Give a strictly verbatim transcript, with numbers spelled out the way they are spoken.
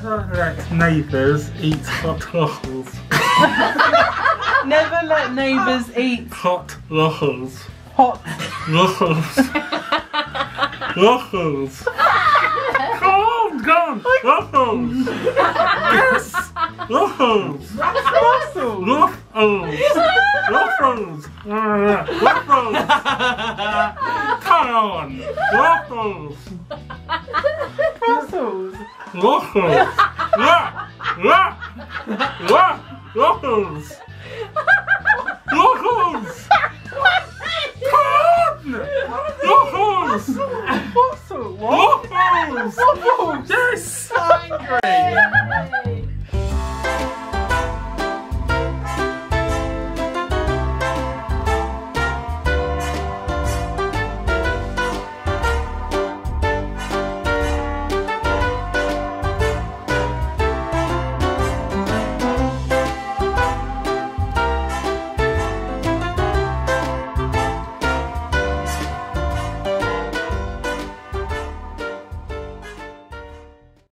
Never let neighbours eat hot waffles. Never let neighbours eat Hot waffles. hot Waffles. Waffles. Come on, go on. Waffles. Yes. Waffles. Russell. Waffles. Waffles. Uh, Waffles. Come on. Waffles. Brussels. Waffles. Wah. Wah. Wah. Waffles. Waffles.